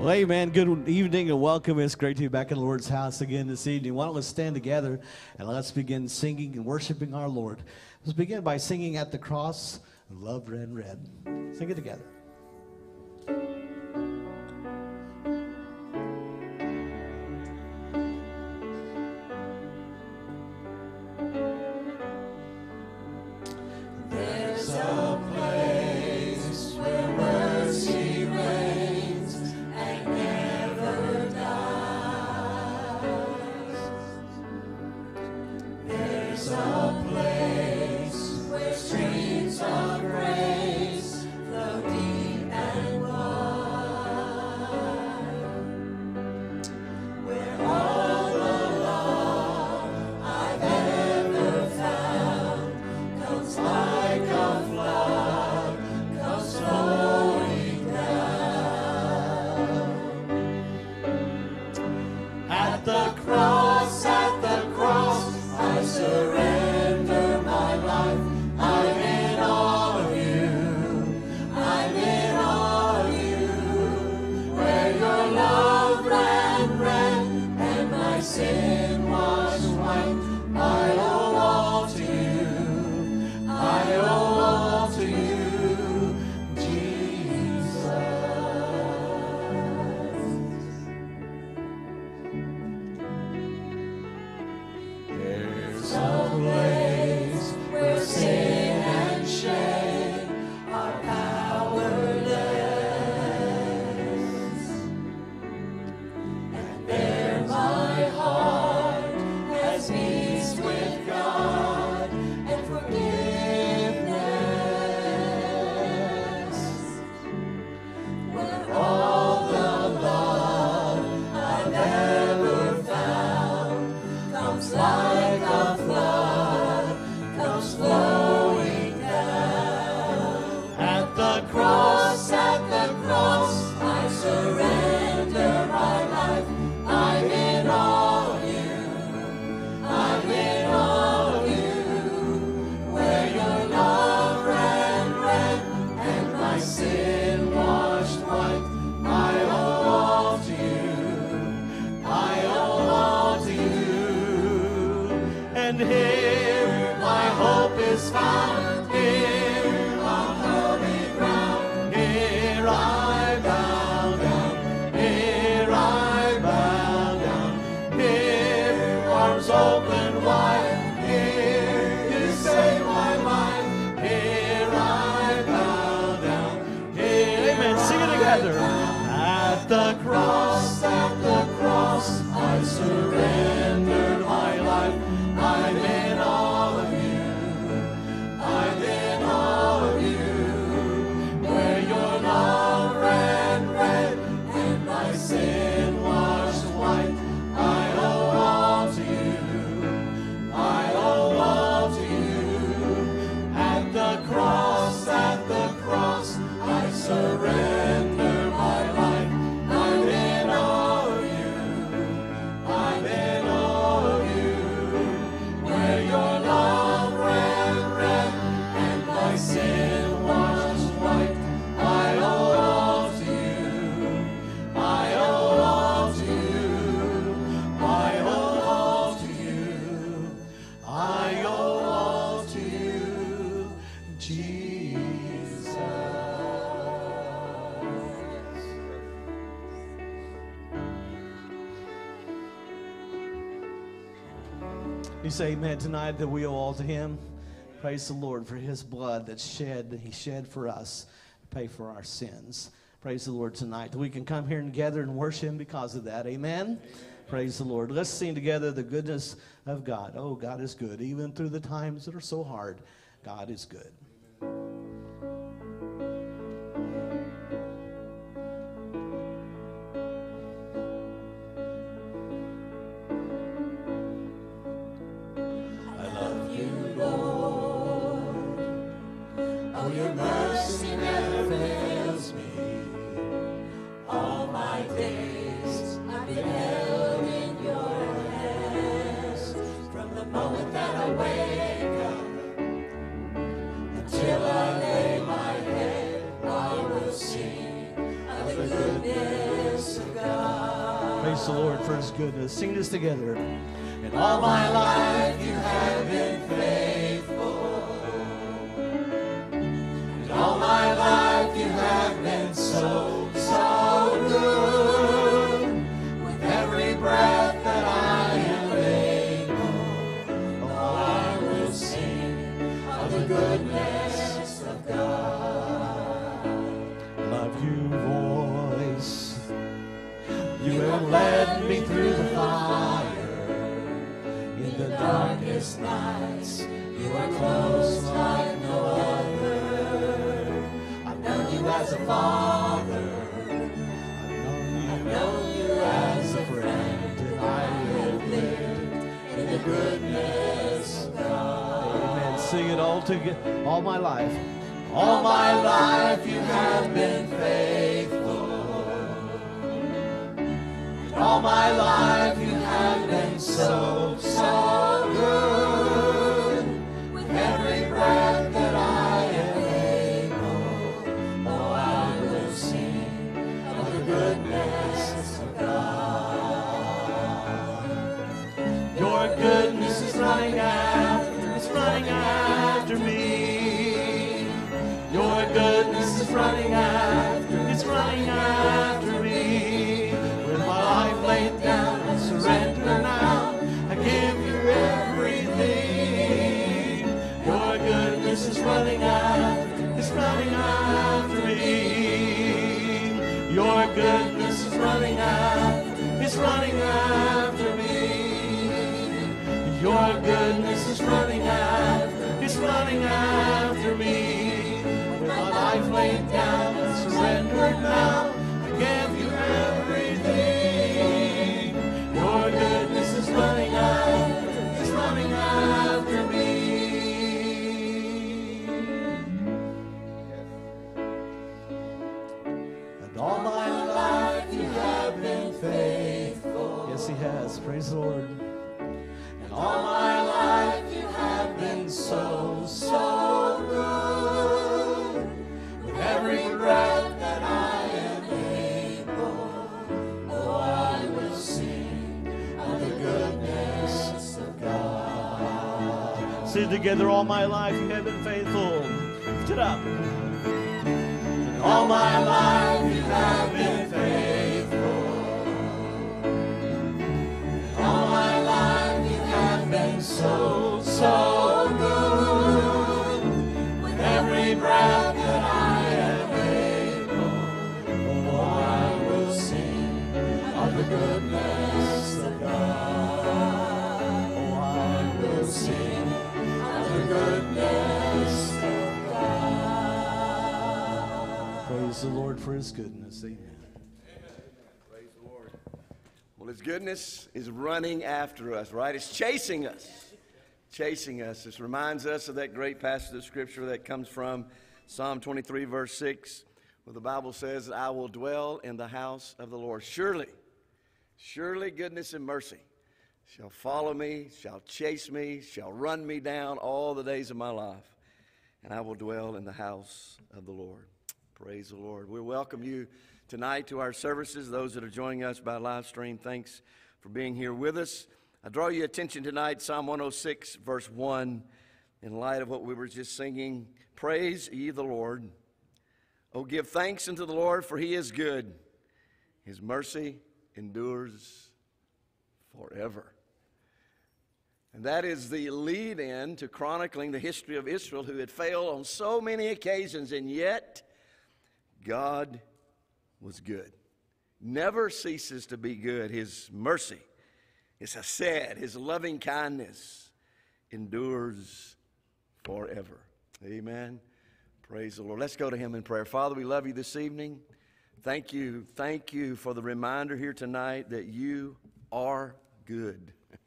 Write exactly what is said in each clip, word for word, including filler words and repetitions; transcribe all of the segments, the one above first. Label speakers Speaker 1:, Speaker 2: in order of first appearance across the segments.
Speaker 1: Well, amen. Good evening and welcome. It's great to be back in the Lord's house again this evening. Why don't we stand together and let's begin singing and worshiping our Lord. Let's begin by singing At the Cross, Love Ran Red. Sing it together.
Speaker 2: There's a place where mercy reigns and never dies. There's a place where streams of grace flow deep and wide, where all the love I've ever found comes like a flood, comes flowing down. At the cross, at the cross, I surrender my life. I'm in all of you. I'm in all of you. Where your love ran red and my sin washed white. I owe all to you. I owe all to you, Jesus. There's a place where sin and shame are powerless, and there my heart has peace with God and forgiveness, where all the love I've ever found comes like a flood, comes flowing down. At the cross, at the cross, I surrender my life. I'm in all of you. I'm in all of you. Where your love ran red and my sin washed white. I owe all to you. I owe all to you. And here my hope is found. Here on holy ground. Here I bow down. Here I bow down. Here arms open wide. Here you save my life. Here I bow down. Here
Speaker 1: Amen. Sing it together.
Speaker 2: at the cross, at the cross, I surrender my life. I'm in all of you. I'm in all of you. Where your love ran red and my sin washed white. I owe all to you. I owe all to you. At the cross, at the cross, I surrender my life. I'm in all of you. I'm in all of you. Where your love ran red and my sin washed white. I owe all to you. I owe all to you. I owe all to you. I owe all to you, Jesus.
Speaker 1: You say amen tonight that we owe all to him. Praise the Lord for his blood that's shed, that he shed for us to pay for our sins. Praise the Lord tonight that we can come here together and worship him because of that. Amen? Praise the Lord. Let's sing together the goodness of God. Oh, God is good. Even through the times that are so hard, God is good.
Speaker 2: I love you, Lord. Oh, your mercy never fails me. All my days I've been held in your hands. From the moment that I wake up
Speaker 1: Praise the Lord for his goodness. Sing this together.
Speaker 2: And all my life you have been faithful. And all my life you have been so, so good. With every breath that I am able, oh, I will sing of the goodness of God.
Speaker 1: Love your voice.
Speaker 2: You have led me through the fire. In the darkest nights, you are close like no other. I've known you as a father. I've known you as a friend. And I have lived in the goodness of God.
Speaker 1: Amen. Sing it all together. All my life.
Speaker 2: All my life you have been faithful. All my life you have been so, so good. With every breath that I am able, oh, I will sing of the goodness of God. Your goodness is running after, it's running after me. Your goodness is running after, it's running after me. With my life laid down, I surrender now. I give you everything. Your goodness is running after, it's running after me. Your goodness is running after, it's running after me. Your goodness is running after, it's running after me. With my life laid down, I surrender now. I give you everything. Your goodness is running after, it's running after me. And all my life you have been faithful.
Speaker 1: Yes, he has. Praise the Lord.
Speaker 2: And all my life you have been so, so good. With every breath that I am able, oh, I will sing of the goodness of God.
Speaker 1: Sing together. All my life you have been faithful. Lift it up.
Speaker 2: And all my life you have been faithful. And all my life you have been so, so good. With every breath that I am able, oh, I will sing of the goodness of God. Oh, I will sing of the goodness of God.
Speaker 1: Praise the Lord for his goodness. Amen.
Speaker 3: Praise the Lord. Well, his goodness is running after us, right? It's chasing us. Chasing us. This reminds us of that great passage of Scripture that comes from Psalm twenty-three, verse six, where the Bible says, I will dwell in the house of the Lord. Surely, surely goodness and mercy shall follow me, shall chase me, shall run me down all the days of my life, and I will dwell in the house of the Lord. Praise the Lord. We welcome you tonight to our services. Those that are joining us by live stream, thanks for being here with us. I draw your attention tonight, Psalm one oh six, verse one, in light of what we were just singing. Praise ye the Lord. Oh, give thanks unto the Lord, for he is good. His mercy endures forever. And that is the lead-in to chronicling the history of Israel, who had failed on so many occasions, and yet God was good. Never ceases to be good. His mercy, as I said, his loving kindness endures forever. Amen. Praise the Lord. Let's go to him in prayer. Father, we love you this evening. Thank you. Thank you for the reminder here tonight that you are good.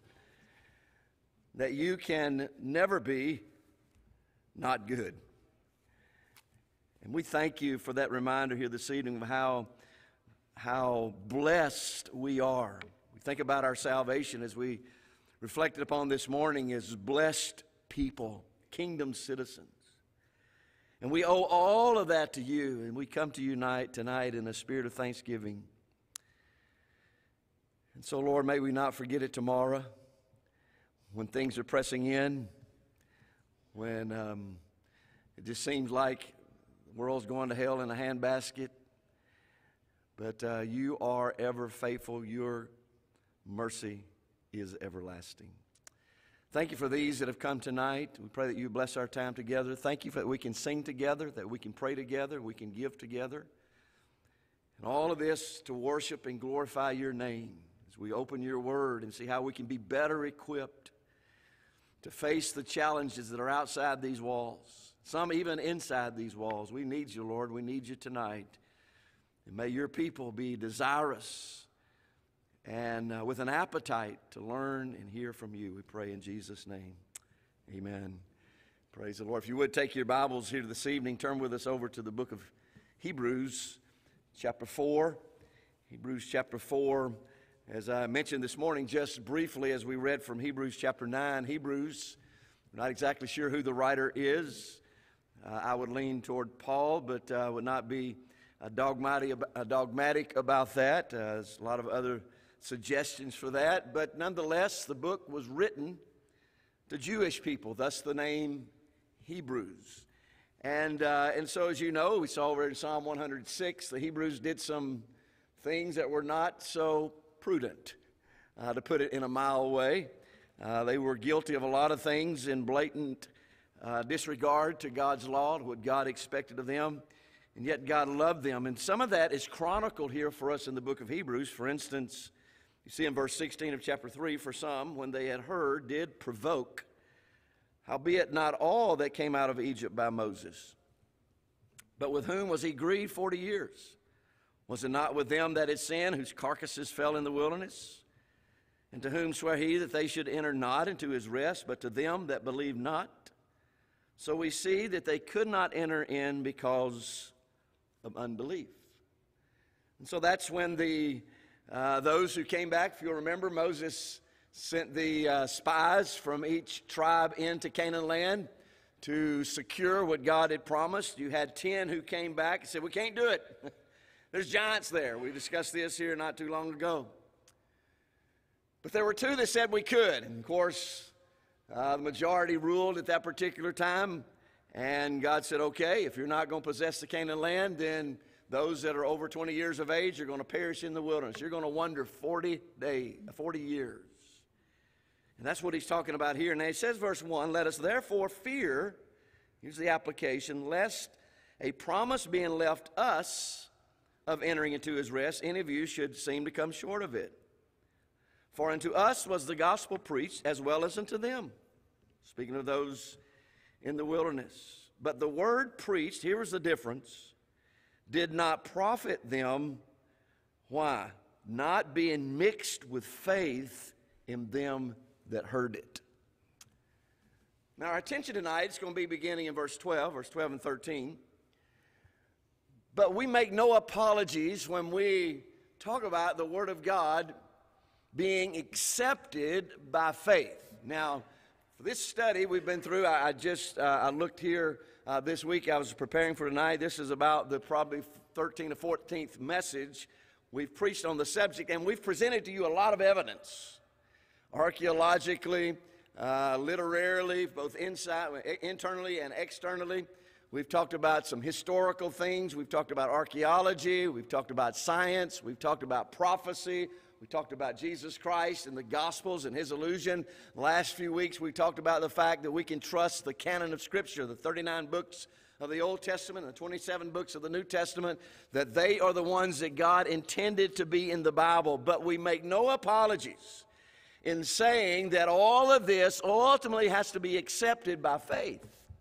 Speaker 3: That you can never be not good. And we thank you for that reminder here this evening of how, how blessed we are. We think about our salvation as we reflected upon this morning as blessed people, kingdom citizens. And we owe all of that to you, and we come to you tonight, tonight in a spirit of thanksgiving. And so, Lord, may we not forget it tomorrow when things are pressing in, when um, it just seems like the world's going to hell in a handbasket. But uh, you are ever faithful. Your mercy is everlasting. Thank you for these that have come tonight. We pray that you bless our time together. Thank you for that we can sing together, that we can pray together, we can give together. And all of this to worship and glorify your name as we open your word and see how we can be better equipped to face the challenges that are outside these walls, some even inside these walls. We need you, Lord. We need you tonight. And may your people be desirous and uh, with an appetite to learn and hear from you. We pray in Jesus' name. Amen. Praise the Lord. If you would take your Bibles here this evening, turn with us over to the book of Hebrews, chapter four. Hebrews chapter four. As I mentioned this morning, just briefly, as we read from Hebrews chapter nine, Hebrews, we're not exactly sure who the writer is. Uh, I would lean toward Paul, but uh, would not be uh, dogmatic, uh, dogmatic about that. Uh, there's a lot of other suggestions for that. But nonetheless, the book was written to Jewish people, thus the name Hebrews. And, uh, and so, as you know, we saw over in Psalm one hundred six, the Hebrews did some things that were not so prudent, uh, to put it in a mild way. Uh, they were guilty of a lot of things in blatant uh, disregard to God's law, to what God expected of them, and yet God loved them. And some of that is chronicled here for us in the book of Hebrews. For instance, you see in verse sixteen of chapter three, for some, when they had heard, did provoke, howbeit not all that came out of Egypt by Moses. But with whom was he grieved forty years? Was it not with them that had sinned, whose carcasses fell in the wilderness? And to whom sware he that they should enter not into his rest, but to them that believe not? So we see that they could not enter in because of unbelief. And so that's when the uh, those who came back, if you'll remember, Moses sent the uh, spies from each tribe into Canaan land to secure what God had promised. You had ten who came back and said, we can't do it. There's giants there. We discussed this here not too long ago. But there were two that said we could. And of course, uh, the majority ruled at that particular time. And God said, okay, if you're not going to possess the Canaan land, then those that are over twenty years of age are going to perish in the wilderness. You're going to wander forty days, forty years. And that's what he's talking about here. Now he says, verse one, let us therefore fear, here's the application, lest a promise being left us of entering into his rest, any of you should seem to come short of it. For unto us was the gospel preached, as well as unto them. Speaking of those in the wilderness. But the word preached, here was the difference, did not profit them. Why? Not being mixed with faith in them that heard it. Now our attention tonight is going to be beginning in verse twelve, verse twelve and thirteen. But we make no apologies when we talk about the Word of God being accepted by faith. Now, for this study we've been through, I, I just, uh, I looked here uh, this week. I was preparing for tonight. This is about the probably thirteenth or fourteenth message we've preached on the subject, and we've presented to you a lot of evidence, archaeologically, uh, literarily, both inside, internally and externally. We've talked about some historical things. We've talked about archaeology. We've talked about science. We've talked about prophecy. We talked about Jesus Christ and the Gospels and his illusion. The last few weeks we talked about the fact that we can trust the canon of Scripture, the thirty-nine books of the Old Testament and the twenty-seven books of the New Testament, that they are the ones that God intended to be in the Bible. But we make no apologies in saying that all of this ultimately has to be accepted by faith.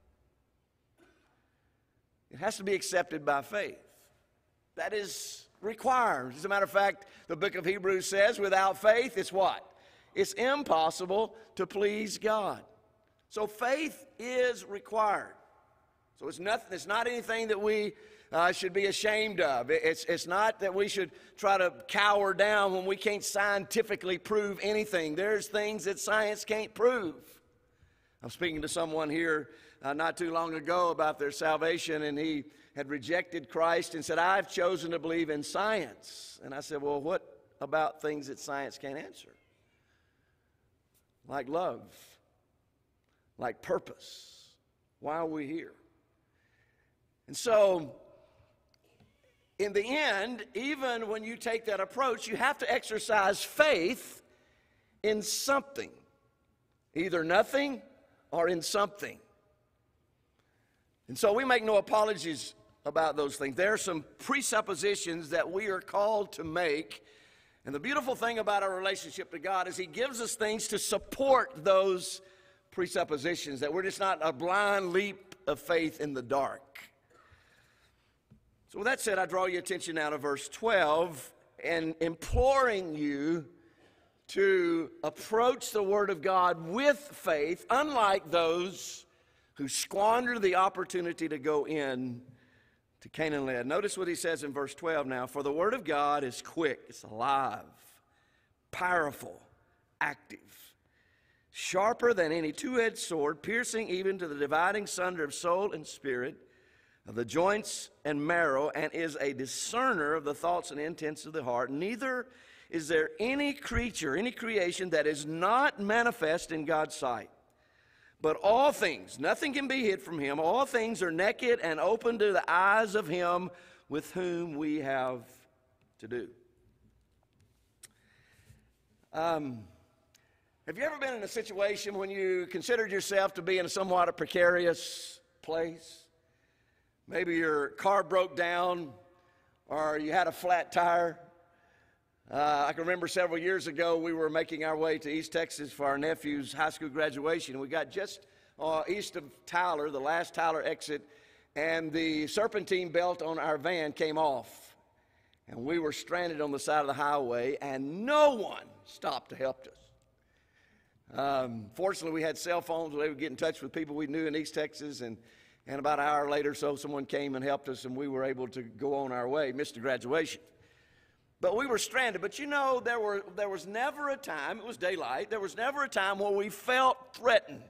Speaker 3: It has to be accepted by faith. That is required. As a matter of fact, the book of Hebrews says without faith, it's what? It's impossible to please God. So faith is required. So it's nothing. It's not anything that we uh, should be ashamed of. It's, it's not that we should try to cower down when we can't scientifically prove anything. There's things that science can't prove. I'm speaking to someone here uh, not too long ago about their salvation, and he had rejected Christ and said, I've chosen to believe in science. And I said, well, what about things that science can't answer, like love, like purpose. Why are we here? And so, in the end, even when you take that approach, you have to exercise faith in something, either nothing or in something. And so we make no apologies about those things. There are some presuppositions that we are called to make. And the beautiful thing about our relationship to God is He gives us things to support those presuppositions, that we're just not a blind leap of faith in the dark. So with that said, I draw your attention now to verse twelve and imploring you to approach the Word of God with faith, unlike those who squander the opportunity to go in to Canaan land. Notice what he says in verse twelve now. For the Word of God is quick, it's alive, powerful, active, sharper than any two-edged sword, piercing even to the dividing sunder of soul and spirit, of the joints and marrow, and is a discerner of the thoughts and intents of the heart. Neither is there any creature, any creation that is not manifest in God's sight. But all things, nothing can be hid from Him. All things are naked and open to the eyes of Him with whom we have to do. Um, have you ever been in a situation when you considered yourself to be in a somewhat a precarious place? Maybe your car broke down or you had a flat tire. Uh, I can remember several years ago we were making our way to East Texas for our nephew's high school graduation. And we got just uh, east of Tyler, the last Tyler exit, and the serpentine belt on our van came off. And we were stranded on the side of the highway, and no one stopped to help us. Um, fortunately, we had cell phones where they would get in touch with people we knew in East Texas, and And about an hour later or so, someone came and helped us, and we were able to go on our way. Missed the graduation. But we were stranded. But you know, there were there was never a time, it was daylight, there was never a time where we felt threatened.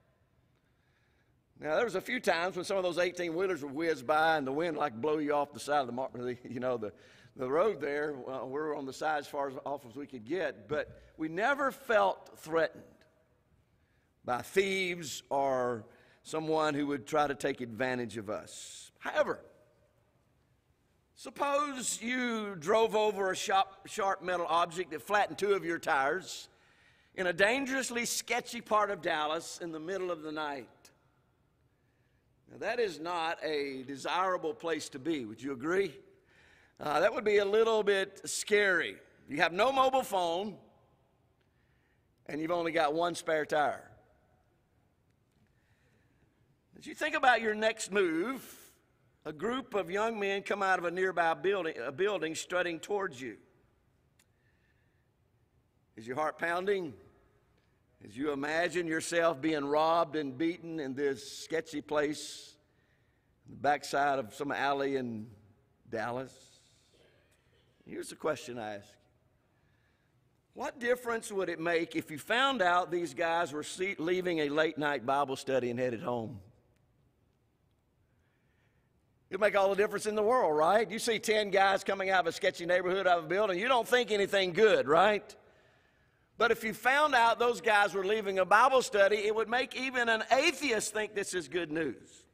Speaker 3: Now, there was a few times when some of those eighteen-wheelers would whiz by and the wind like blow you off the side of the, mar- you know, the, the road there. Well, we were on the side as far as, off as we could get. But we never felt threatened by thieves or someone who would try to take advantage of us. However, suppose you drove over a sharp, sharp metal object that flattened two of your tires in a dangerously sketchy part of Dallas in the middle of the night. Now, that is not a desirable place to be. Would you agree? Uh, that would be a little bit scary. You have no mobile phone, and you've only got one spare tire. As you think about your next move, a group of young men come out of a nearby building, a building strutting towards you. Is your heart pounding as you imagine yourself being robbed and beaten in this sketchy place, the backside of some alley in Dallas? Here's the question I ask. What difference would it make if you found out these guys were leaving a late-night Bible study and headed home? It'd make all the difference in the world, right? You see ten guys coming out of a sketchy neighborhood out of a building, you don't think anything good, right? But if you found out those guys were leaving a Bible study, it would make even an atheist think this is good news.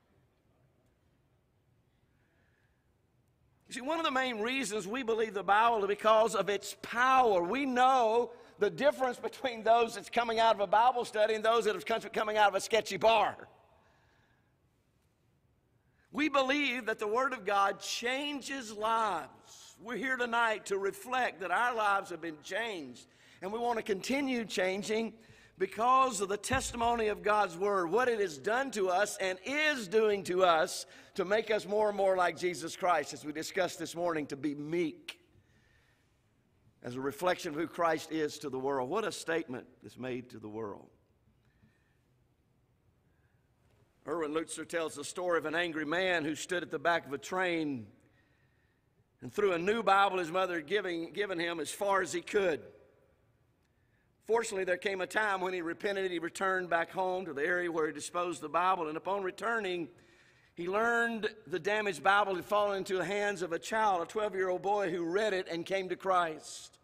Speaker 3: You see, one of the main reasons we believe the Bible is because of its power. We know the difference between those that's coming out of a Bible study and those that are coming out of a sketchy bar. We believe that the Word of God changes lives. We're here tonight to reflect that our lives have been changed, and we want to continue changing because of the testimony of God's Word, what it has done to us and is doing to us to make us more and more like Jesus Christ, as we discussed this morning, to be meek as a reflection of who Christ is to the world. What a statement is made to the world. Erwin Lutzer tells the story of an angry man who stood at the back of a train and threw a new Bible his mother had given, given him as far as he could. Fortunately, there came a time when he repented and he returned back home to the area where he disposed the Bible, and upon returning, He learned the damaged Bible had fallen into the hands of a child, a twelve-year-old boy who read it and came to Christ.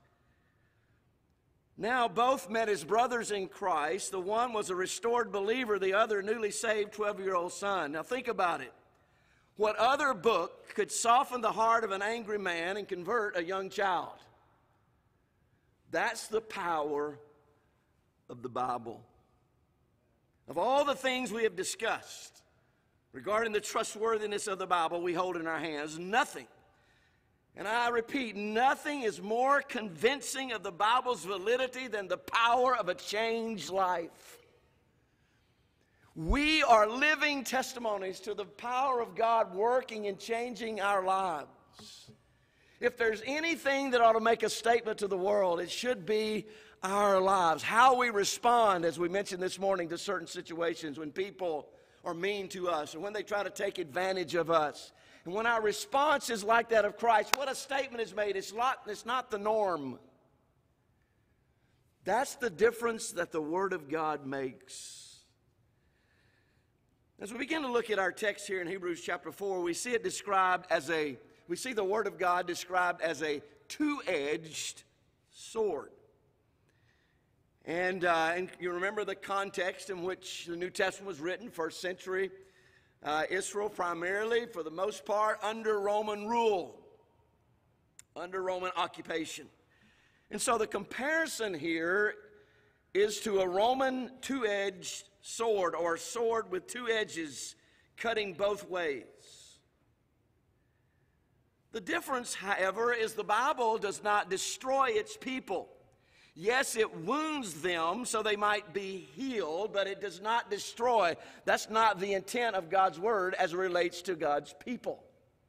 Speaker 3: Now both met as brothers in Christ. The one was a restored believer, the other a newly saved twelve-year-old son. Now think about it. What other book could soften the heart of an angry man and convert a young child? That's the power of the Bible. Of all the things we have discussed regarding the trustworthiness of the Bible we hold in our hands, nothing, and I repeat, nothing is more convincing of the Bible's validity than the power of a changed life. We are living testimonies to the power of God working and changing our lives. If there's anything that ought to make a statement to the world, it should be our lives. How we respond, as we mentioned this morning, to certain situations when people are mean to us or when they try to take advantage of us. And when our response is like that of Christ, what a statement is made. It's not, it's not the norm. That's the difference that the Word of God makes. As we begin to look at our text here in Hebrews chapter four, we see it described as a, we see the Word of God described as a two-edged sword. And, uh, and you remember the context in which the New Testament was written, first century uh, Israel, primarily, for the most part, under Roman rule, under Roman occupation. And so the comparison here is to a Roman two-edged sword, or a sword with two edges cutting both ways. The difference, however, is the Bible does not destroy its people. Yes, it wounds them so they might be healed, but it does not destroy. That's not the intent of God's Word as it relates to God's people.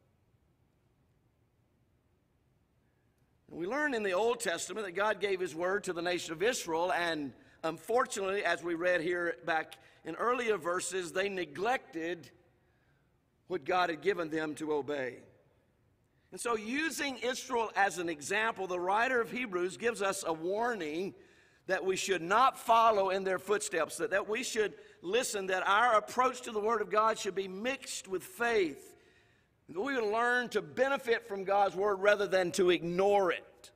Speaker 3: We learn in the Old Testament that God gave His Word to the nation of Israel, and unfortunately, as we read here back in earlier verses, they neglected what God had given them to obey. And so, using Israel as an example, the writer of Hebrews gives us a warning that we should not follow in their footsteps, that, that we should listen, that our approach to the Word of God should be mixed with faith. That we would learn to benefit from God's Word rather than to ignore it.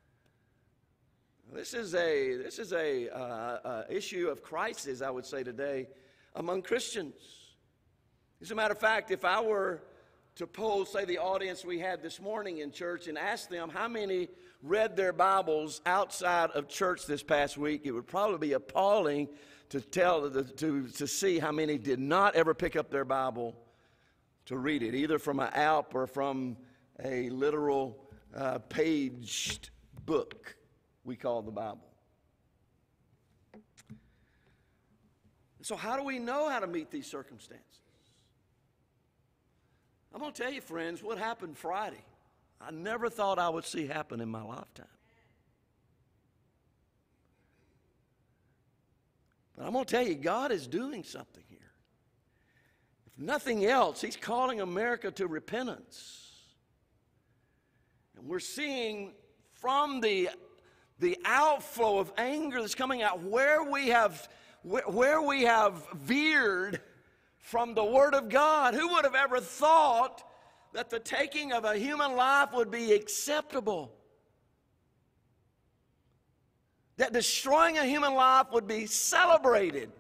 Speaker 3: This is a, this is a uh, uh, issue of crisis, I would say today, among Christians. As a matter of fact, if I were to poll, say, the audience we had this morning in church and ask them how many read their Bibles outside of church this past week, it would probably be appalling to tell to, to see how many did not ever pick up their Bible to read it, either from an app or from a literal uh, paged book we call the Bible. So how do we know how to meet these circumstances? I'm going to tell you, friends, what happened Friday, I never thought I would see happen in my lifetime. But I'm going to tell you, God is doing something here. If nothing else, He's calling America to repentance. And we're seeing from the, the outflow of anger that's coming out where we have, where, where we have veered from the Word of God. Who would have ever thought that the taking of a human life would be acceptable? That destroying a human life would be celebrated?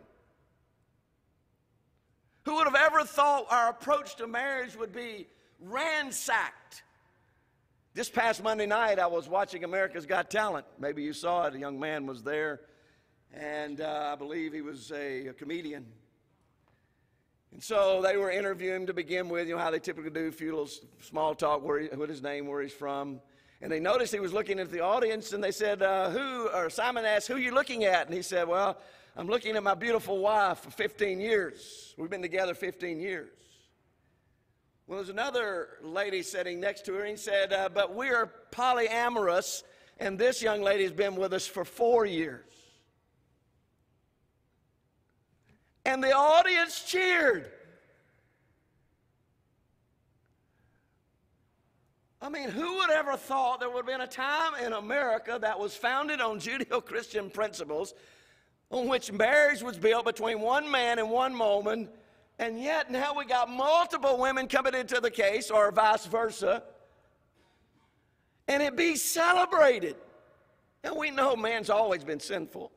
Speaker 3: Who would have ever thought our approach to marriage would be ransacked? This past Monday night, I was watching America's Got Talent. Maybe you saw it. A young man was there, and uh, I believe he was a, a comedian. And so they were interviewing him to begin with, you know, how they typically do, a few little small talk, where he, what his name, where he's from. And they noticed he was looking at the audience, and they said, uh, who, or Simon asked, who are you looking at? And he said, well, I'm looking at my beautiful wife for fifteen years. We've been together fifteen years. Well, there's another lady sitting next to her, and he said, uh, but we are polyamorous, and this young lady's been with us for four years. And the audience cheered. I mean, who would ever thought there would have been a time in America that was founded on Judeo-Christian principles, on which marriage was built between one man and one woman, And yet now we got multiple women coming into the case, or vice versa, and it be celebrated. And we know man's always been sinful.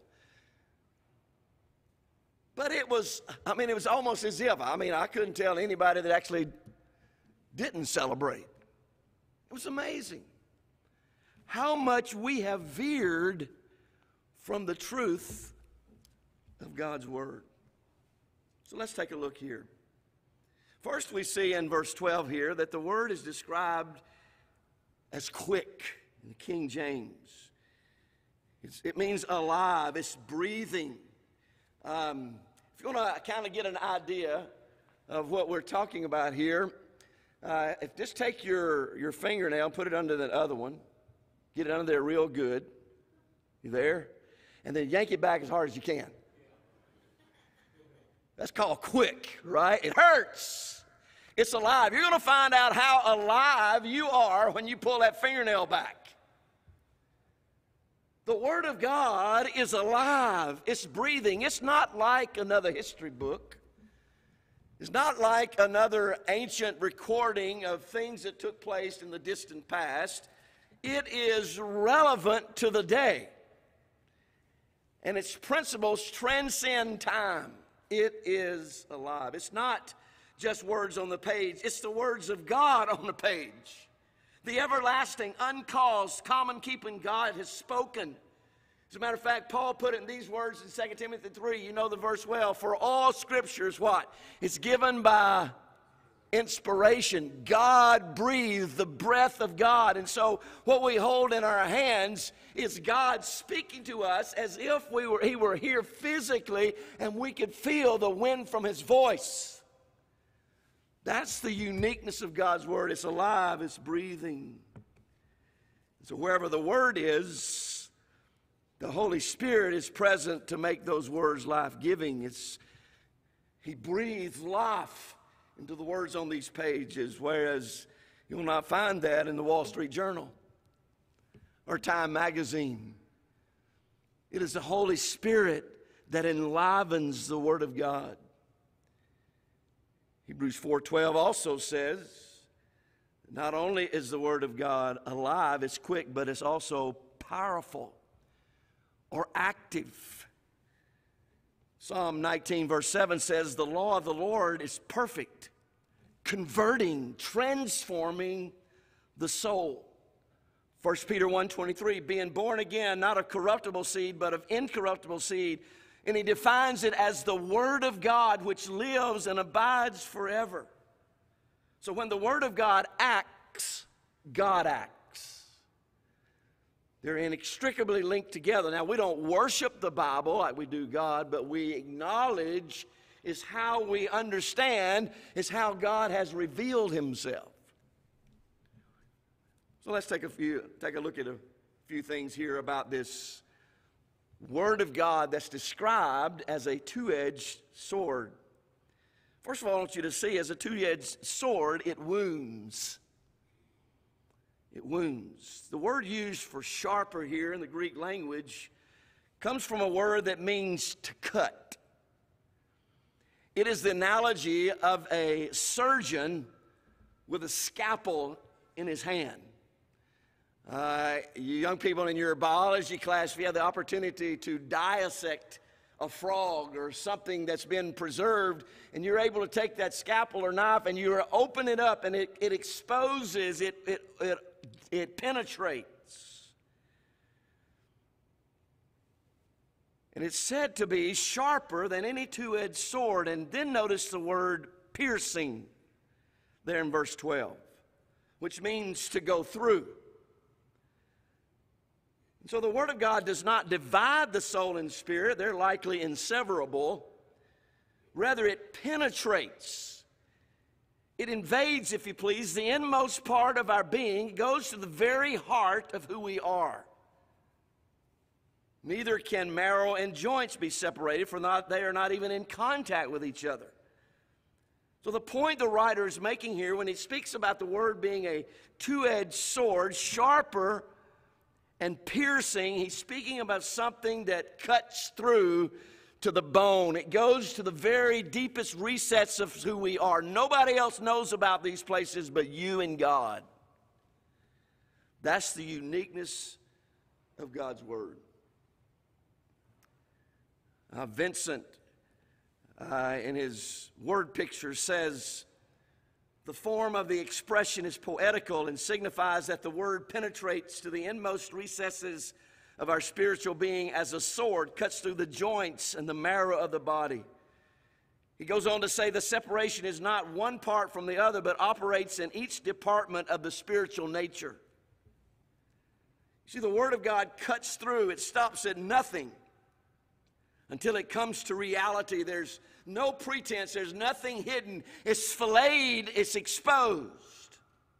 Speaker 3: But it was, I mean, it was almost as if, I mean, I couldn't tell anybody that actually didn't celebrate. It was amazing how much we have veered from the truth of God's word. So let's take a look here. First, we see in verse twelve here that the word is described as quick in the King James. It's, it means alive, it's breathing. Um, if you want to kind of get an idea of what we're talking about here, uh, if just take your, your fingernail and put it under that other one. Get it under there real good. You there? And then yank it back as hard as you can. That's called quick, right? It hurts. It's alive. You're going to find out how alive you are when you pull that fingernail back. The Word of God is alive. It's breathing. It's not like another history book. It's not like another ancient recording of things that took place in the distant past. It is relevant to the day. And its principles transcend time. It is alive. It's not just words on the page. It's the words of God on the page. The everlasting, uncaused, common-keeping God has spoken. As a matter of fact, Paul put it in these words in Second Timothy three. You know the verse well. For all Scripture is what? It's given by inspiration. God breathed the breath of God. And so what we hold in our hands is God speaking to us as if we were, he were here physically and we could feel the wind from his voice. That's the uniqueness of God's word. It's alive, it's breathing. So wherever the word is, the Holy Spirit is present to make those words life-giving. It's, he breathed life into the words on these pages, whereas you will not find that in the Wall Street Journal or Time Magazine. It is the Holy Spirit that enlivens the Word of God. Hebrews four twelve also says, not only is the Word of God alive, it's quick, but it's also powerful or active. Psalm nineteen verse seven says, the law of the Lord is perfect, converting, transforming the soul. First Peter one twenty-three, being born again, not of corruptible seed, but of incorruptible seed. And he defines it as the Word of God, which lives and abides forever. So when the Word of God acts, God acts. They're inextricably linked together. Now, we don't worship the Bible like we do God, but we acknowledge is how we understand, is how God has revealed himself. So let's take a few, take a look at a few things here about this Word of God that's described as a two-edged sword. First of all, I want you to see, as a two-edged sword, it wounds. It wounds. The word used for sharper here in the Greek language comes from a word that means to cut. It is the analogy of a surgeon with a scalpel in his hand. Uh, you young people in your biology class, if you have the opportunity to dissect a frog or something that's been preserved, and you're able to take that scalpel or knife and you open it up and it, it exposes, it, it, it, it penetrates. And it's said to be sharper than any two-edged sword. And then notice the word piercing there in verse twelve, which means to go through. So the Word of God does not divide the soul and spirit. They're likely inseparable. Rather, it penetrates. It invades, if you please, the inmost part of our being. It goes to the very heart of who we are. Neither can marrow and joints be separated, for not, they are not even in contact with each other. So the point the writer is making here when he speaks about the Word being a two-edged sword, sharper and piercing, he's speaking about something that cuts through to the bone. It goes to the very deepest recesses of who we are. Nobody else knows about these places but you and God. That's the uniqueness of God's Word. Uh, Vincent, uh, in his word picture, says, the form of the expression is poetical and signifies that the Word penetrates to the inmost recesses of our spiritual being as a sword cuts through the joints and the marrow of the body. He goes on to say the separation is not one part from the other, but operates in each department of the spiritual nature. See, the Word of God cuts through. It stops at nothing until it comes to reality. There's no pretense. There's nothing hidden. It's filleted. It's exposed.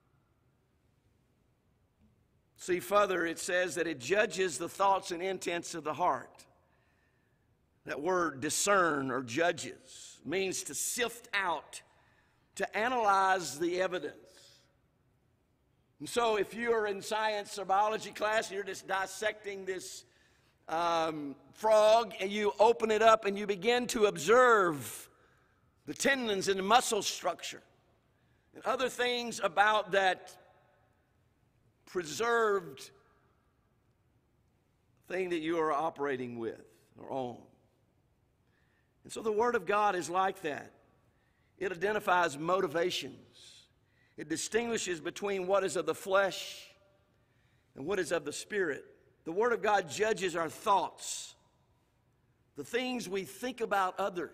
Speaker 3: See, further, it says that it judges the thoughts and intents of the heart. That word discern or judges means to sift out, to analyze the evidence. And so if you're in science or biology class and you're just dissecting this um, frog and you open it up and you begin to observe the tendons and the muscle structure and other things about that preserved thing that you are operating with or on. And so the Word of God is like that. It identifies motivations. It distinguishes between what is of the flesh and what is of the Spirit. The Word of God judges our thoughts, the things we think about others,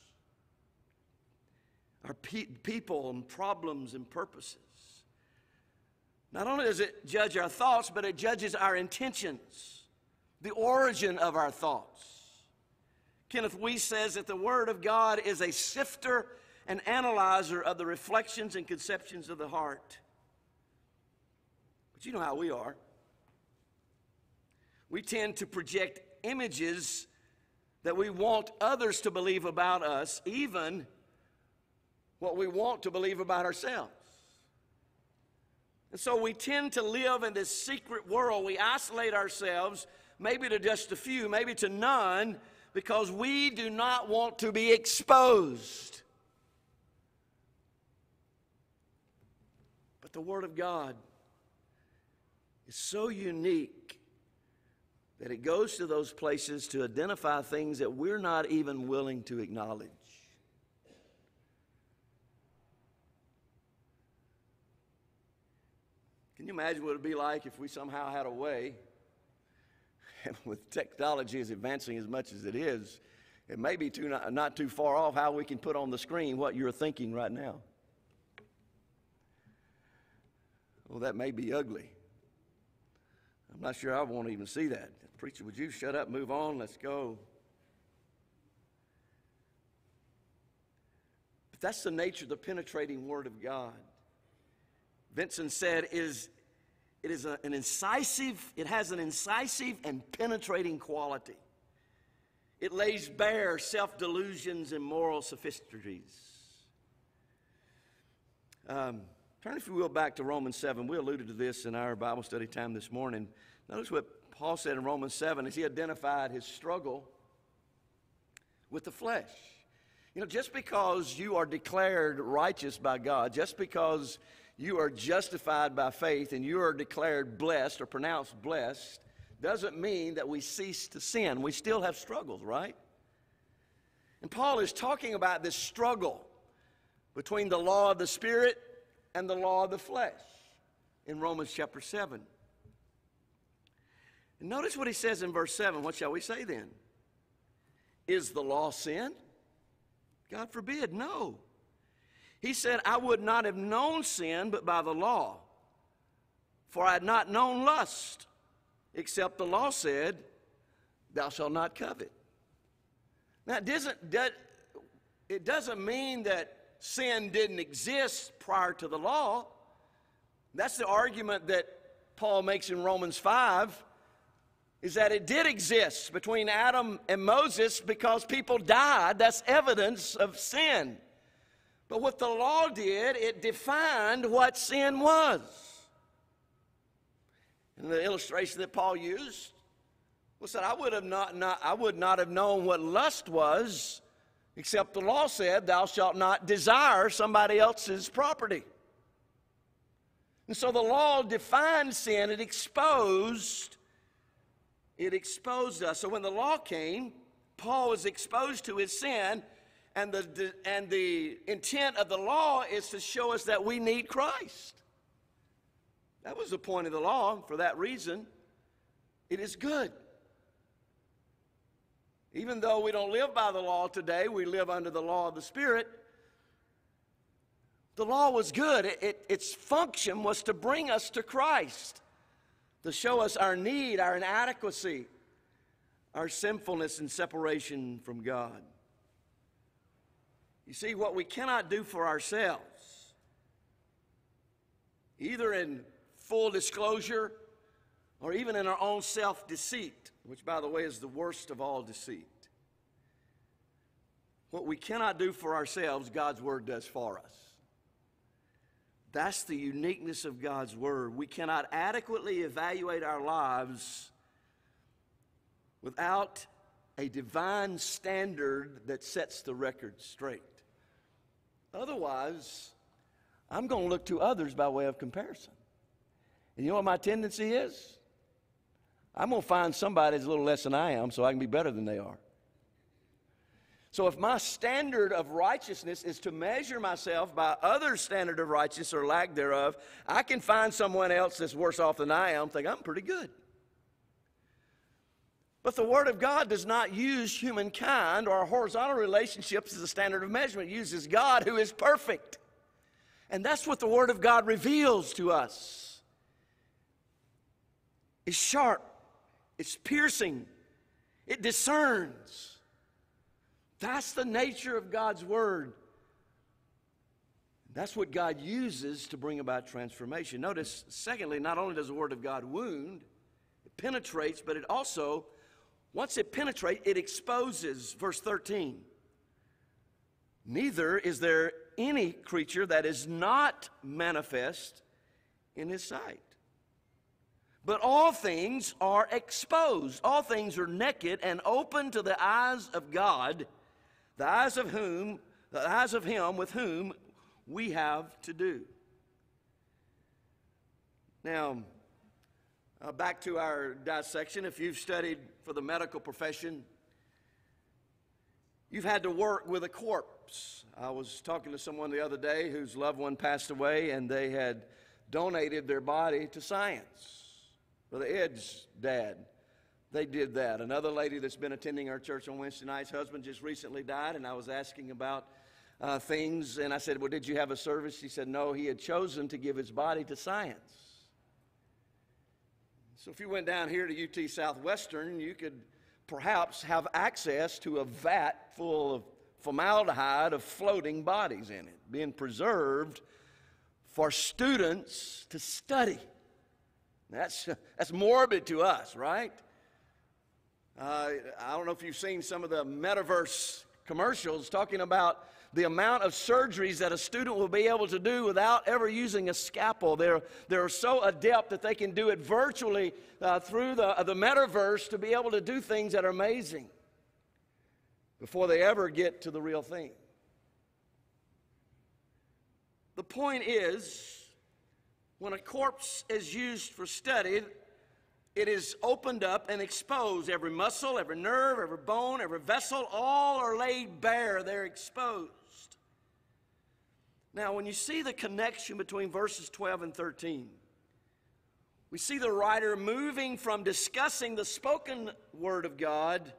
Speaker 3: our pe- people and problems and purposes. Not only does it judge our thoughts, but it judges our intentions, the origin of our thoughts. Kenneth Weiss says that the Word of God is a sifter an analyzer of the reflections and conceptions of the heart. But you know how we are. We tend to project images that we want others to believe about us, even what we want to believe about ourselves. And so we tend to live in this secret world. We isolate ourselves, maybe to just a few, maybe to none, because we do not want to be exposed. But the Word of God is so unique that it goes to those places to identify things that we're not even willing to acknowledge. Can you imagine what it would be like if we somehow had a way, and with technology is advancing as much as it is, it may be too not, not too far off how we can put on the screen what you're thinking right now. Well, that may be ugly. I'm not sure I want to even see that. Preacher, would you shut up, move on, let's go. But that's the nature of the penetrating Word of God. Vincent said is it is a, an incisive, it has an incisive and penetrating quality. It lays bare self-delusions and moral sophisticies. Um, turn, if you will, back to Romans seven. We alluded to this in our Bible study time this morning. Notice what Paul said in Romans seven as he identified his struggle with the flesh. You know, just because you are declared righteous by God, just because you are justified by faith and you are declared blessed or pronounced blessed, doesn't mean that we cease to sin. We still have struggles, right? And Paul is talking about this struggle between the law of the Spirit and the law of the flesh in Romans chapter seven. And notice what he says in verse seven. What shall we say then? Is the law sin? God forbid, no. He said, I would not have known sin but by the law, for I had not known lust, except the law said, thou shalt not covet. Now, it doesn't, it doesn't mean that sin didn't exist prior to the law. That's the argument that Paul makes in Romans five, is that it did exist between Adam and Moses because people died. That's evidence of sin. But what the law did, it defined what sin was. And the illustration that Paul used Well, said, I would have not, not, I would not have known what lust was, except the law said, thou shalt not desire somebody else's property. And so the law defined sin. It exposed, it exposed us. So when the law came, Paul was exposed to his sin, and the, and the intent of the law is to show us that we need Christ. That was the point of the law. For that reason, it is good. Even though we don't live by the law today, we live under the law of the Spirit. The law was good. It, it, its function was to bring us to Christ, to show us our need, our inadequacy, our sinfulness and separation from God. You see, what we cannot do for ourselves, either in full disclosure or even in our own self-deceit, which, by the way, is the worst of all deceit. What we cannot do for ourselves, God's Word does for us. That's the uniqueness of God's Word. We cannot adequately evaluate our lives without a divine standard that sets the record straight. Otherwise, I'm going to look to others by way of comparison. And you know what my tendency is? I'm going to find somebody that's a little less than I am so I can be better than they are. So if my standard of righteousness is to measure myself by others' standard of righteousness or lack thereof, I can find someone else that's worse off than I am and think I'm pretty good. But the Word of God does not use humankind or our horizontal relationships as a standard of measurement. It uses God, who is perfect. And that's what the Word of God reveals to us. It's sharp. It's piercing. It discerns. That's the nature of God's Word. That's what God uses to bring about transformation. Notice, secondly, not only does the Word of God wound, it penetrates, but it also, once it penetrates, it exposes. Verse thirteen. Neither is there any creature that is not manifest in His sight. But all things are exposed. All things are naked and open to the eyes of God, the eyes of whom, the eyes of Him with whom we have to do. Now, uh, back to our dissection. If you've studied for the medical profession, you've had to work with a corpse. I was talking to someone the other day whose loved one passed away, and they had donated their body to science. Brother Ed's dad, they did that. Another lady that's been attending our church on Wednesday nights, husband just recently died, and I was asking about uh, things, and I said, well, did you have a service? She said, no, he had chosen to give his body to science. So if you went down here to U T Southwestern, you could perhaps have access to a vat full of formaldehyde of floating bodies in it, being preserved for students to study. That's, that's morbid to us, right? Uh, I don't know if you've seen some of the metaverse commercials talking about the amount of surgeries that a student will be able to do without ever using a scalpel. They're, they're so adept that they can do it virtually uh, through the, uh, the metaverse to be able to do things that are amazing before they ever get to the real thing. The point is, when a corpse is used for study, it is opened up and exposed. Every muscle, every nerve, every bone, every vessel, all are laid bare. They're exposed. Now, when you see the connection between verses twelve and thirteen, we see the writer moving from discussing the spoken word of God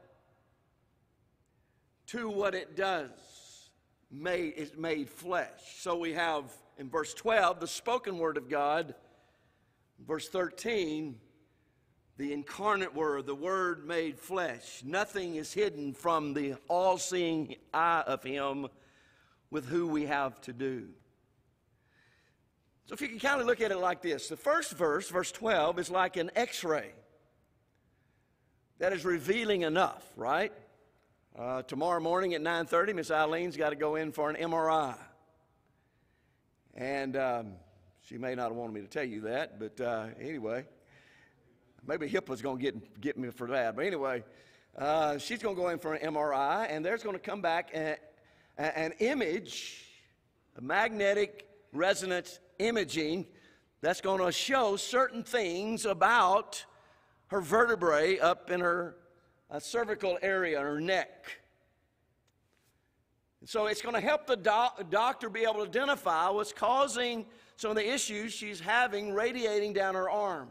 Speaker 3: to what it does. Made, it's made flesh. So we have in verse twelve, the spoken word of God. Verse thirteen, the incarnate word, the word made flesh. Nothing is hidden from the all-seeing eye of Him with who we have to do. So if you can kind of look at it like this, the first verse, verse twelve, is like an x-ray that is revealing enough, right? Uh, tomorrow morning at nine thirty, Miss Eileen's got to go in for an M R I. And um, she may not have wanted me to tell you that, but uh, anyway, Maybe HIPAA's going to get, get me for that. But anyway, uh, she's going to go in for an M R I, and there's going to come back a, a, an image, a magnetic resonance imaging, that's going to show certain things about her vertebrae up in her uh, cervical area, her neck. And so it's going to help the doc- doctor be able to identify what's causing some of the issues she's having radiating down her arm.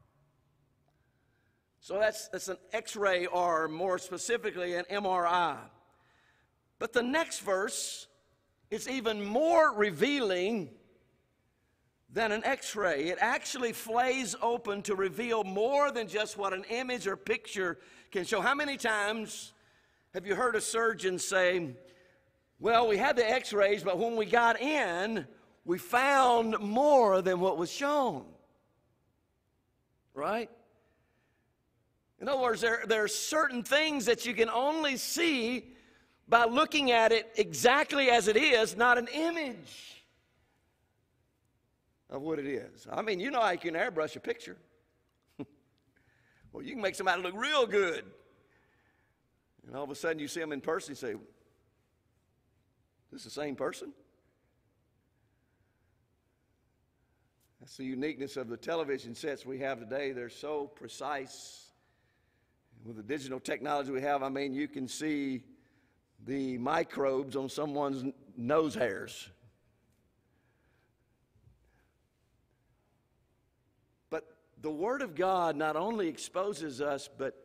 Speaker 3: So that's, that's an X-ray, or more specifically an M R I. But the next verse is even more revealing than an X-ray. It actually flays open to reveal more than just what an image or picture can show. How many times have you heard a surgeon say, well, we had the X-rays, but when we got in, we found more than what was shown? Right? In other words, there, there are certain things that you can only see by looking at it exactly as it is, not an image of what it is. I mean, you know how you can airbrush a picture. Well, you can make somebody look real good. And all of a sudden you see them in person, you say, is this the same person? That's the uniqueness of the television sets we have today. They're so precise. With the digital technology we have, I mean, you can see the microbes on someone's nose hairs. But the Word of God not only exposes us, but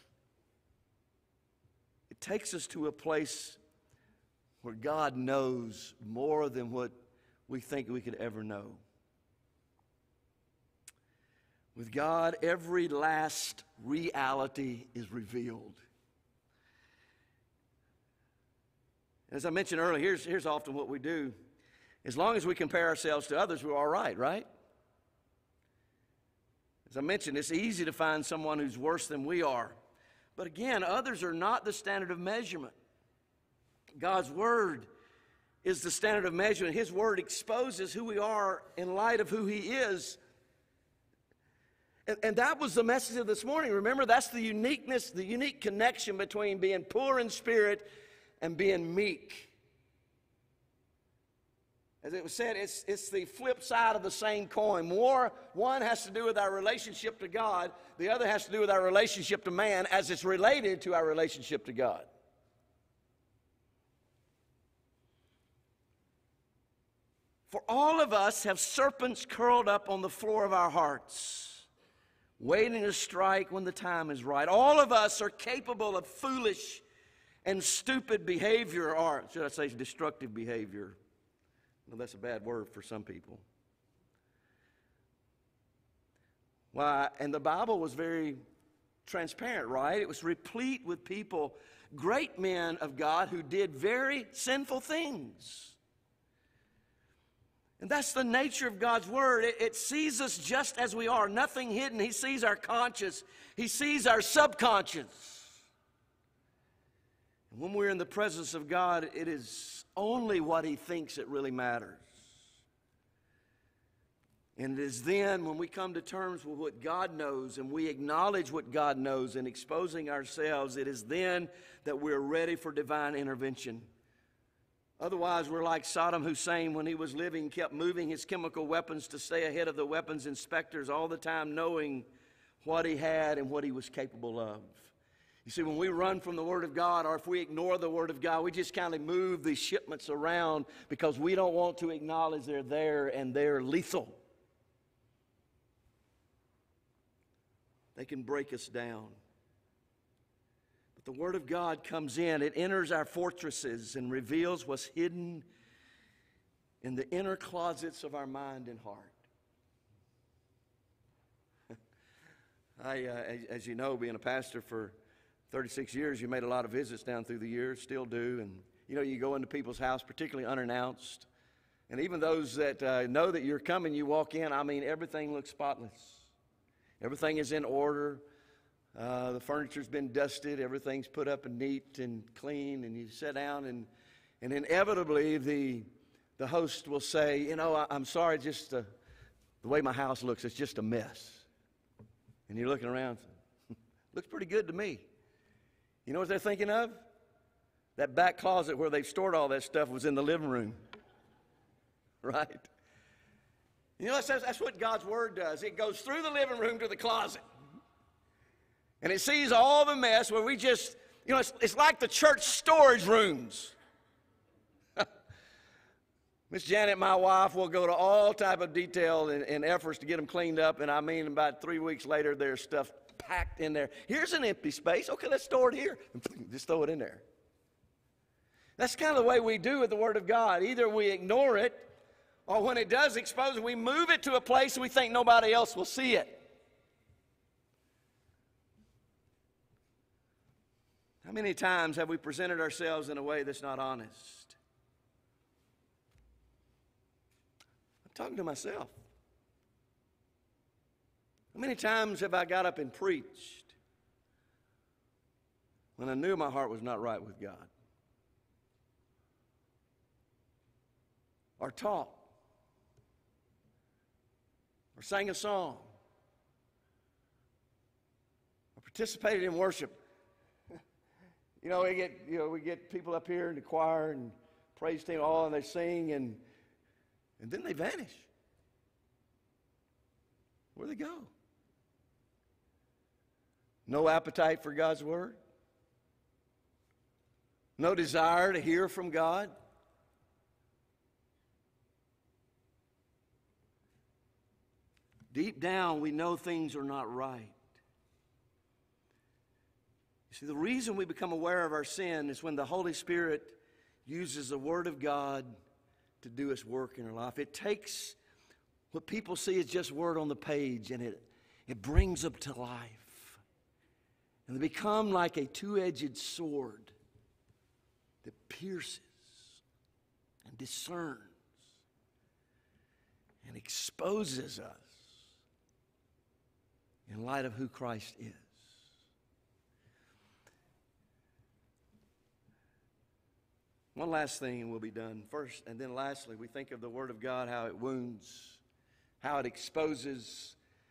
Speaker 3: it takes us to a place where God knows more than what we think we could ever know. With God, every last reality is revealed. As I mentioned earlier, here's, here's often what we do. As long as we compare ourselves to others, we're all right, right? As I mentioned, it's easy to find someone who's worse than we are. But again, others are not the standard of measurement. God's Word is the standard of measurement. His Word exposes who we are in light of who He is. And, and that was the message of this morning. Remember, that's the uniqueness, the unique connection between being poor in spirit and being meek. As it was said, it's, it's the flip side of the same coin. More, one has to do with our relationship to God. The other has to do with our relationship to man as it's related to our relationship to God. For all of us have serpents curled up on the floor of our hearts, waiting to strike when the time is right. All of us are capable of foolish and stupid behavior, or should I say destructive behavior. Well, that's a bad word for some people. Why? And the Bible was very transparent, right? It was replete with people, great men of God, who did very sinful things. And that's the nature of God's Word. It, it sees us just as we are, nothing hidden. He sees our conscious. He sees our subconscious. And when we're in the presence of God, it is only what He thinks that really matters. And it is then when we come to terms with what God knows and we acknowledge what God knows and exposing ourselves, it is then that we're ready for divine intervention. Otherwise, we're like Saddam Hussein when he was living, kept moving his chemical weapons to stay ahead of the weapons inspectors all the time, knowing what he had and what he was capable of. You see, when we run from the Word of God, or if we ignore the Word of God, we just kind of move these shipments around because we don't want to acknowledge they're there and they're lethal. They can break us down. But the Word of God comes in. It enters our fortresses and reveals what's hidden in the inner closets of our mind and heart. I, uh, as, as you know, being a pastor for thirty-six years, you made a lot of visits down through the years, still do. And, you know, you go into people's house, particularly unannounced. And even those that uh, know that you're coming, you walk in, I mean, everything looks spotless. Everything is in order. Uh, the furniture's been dusted. Everything's put up and neat and clean. And you sit down, and, and inevitably the, the host will say, you know, I, I'm sorry, just uh, the way my house looks, it's just a mess. And you're looking around, looks pretty good to me. You know what they're thinking of? That back closet where they've stored all that stuff was in the living room. Right? You know, that's, that's what God's Word does. It goes through the living room to the closet. And it sees all the mess where we just, you know, it's, it's like the church storage rooms. Miss Janet, my wife, will go to all type of detail and, and efforts to get them cleaned up. And I mean, about three weeks later, there's stuff packed in there. Here's an empty space. Okay, let's store it here. Just throw it in there. That's kind of the way we do with the Word of God. Either we ignore it, or when it does expose it, we move it to a place we think nobody else will see it. How many times have we presented ourselves in a way that's not honest? I'm talking to myself. How many times have I got up and preached when I knew my heart was not right with God? Or taught? Or sang a song? Or participated in worship? You know, we get, you know, we get people up here in the choir and praise team, all, and they sing, and, and then they vanish. Where do they go? No appetite for God's Word? No desire to hear from God? Deep down, we know things are not right. See, the reason we become aware of our sin is when the Holy Spirit uses the Word of God to do its work in our life. It takes what people see as just word on the page, and it, it brings them to life. And they become like a two-edged sword that pierces and discerns and exposes us in light of who Christ is. One last thing and we'll be done. First, and then lastly, we think of the Word of God, how it wounds, how it exposes.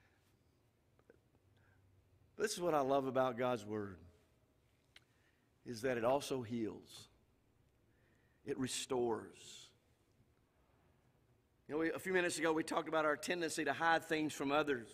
Speaker 3: This is what I love about God's Word, is that it also heals. It restores. You know, we, a few minutes ago we talked about our tendency to hide things from others.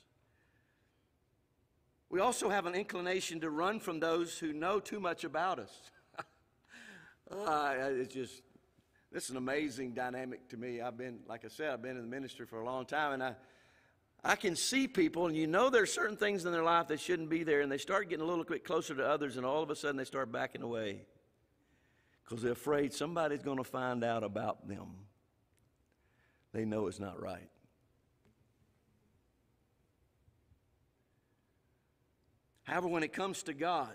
Speaker 3: We also have an inclination to run from those who know too much about us. Uh, it's just, this is an amazing dynamic to me. I've been, like I said, I've been in the ministry for a long time, and I, I can see people, and you know there's certain things in their life that shouldn't be there, and they start getting a little bit closer to others, and all of a sudden they start backing away because they're afraid somebody's going to find out about them. They know it's not right. However, when it comes to God,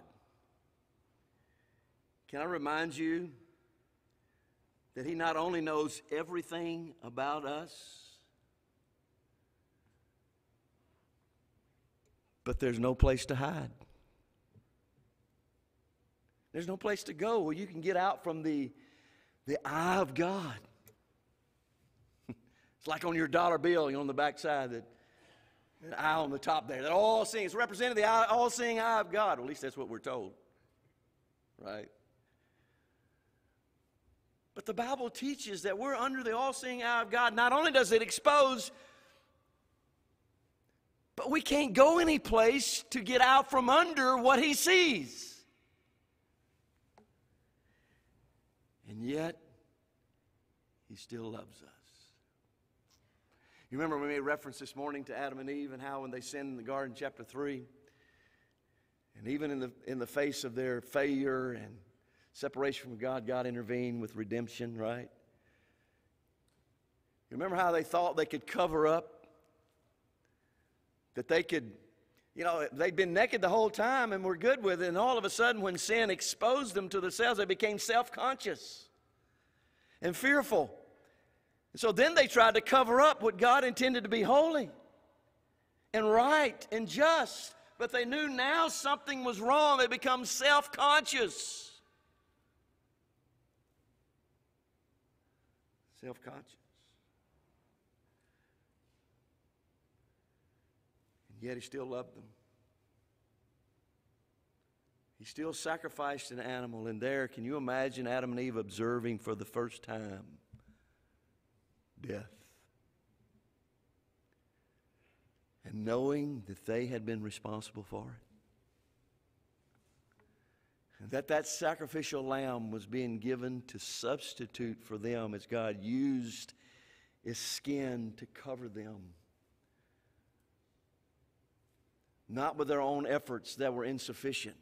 Speaker 3: can I remind you that He not only knows everything about us, but there's no place to hide. There's no place to go where you can get out from the, the eye of God. It's like on your dollar bill, you know, on the back side, that the eye on the top there, that all-seeing. It's represented the eye, all-seeing eye of God. Well, at least that's what we're told, right? But the Bible teaches that we're under the all-seeing eye of God. Not only does it expose, but we can't go any place to get out from under what He sees. And yet, He still loves us. You remember we made reference this morning to Adam and Eve and how when they sinned in the garden, chapter three, and even in the, in the face of their failure and separation from God, God intervened with redemption, right? You remember how they thought they could cover up? That they could, you know, they'd been naked the whole time and were good with it, and all of a sudden when sin exposed them to themselves, they became self-conscious and fearful. And so then they tried to cover up what God intended to be holy and right and just, but they knew now something was wrong. They become self-conscious. Self-conscious. And Yet he still loved them. He still sacrificed an animal. And there, can you imagine Adam and Eve observing for the first time death? And knowing that they had been responsible for it. And that that sacrificial lamb was being given to substitute for them as God used his skin to cover them. Not with their own efforts that were insufficient,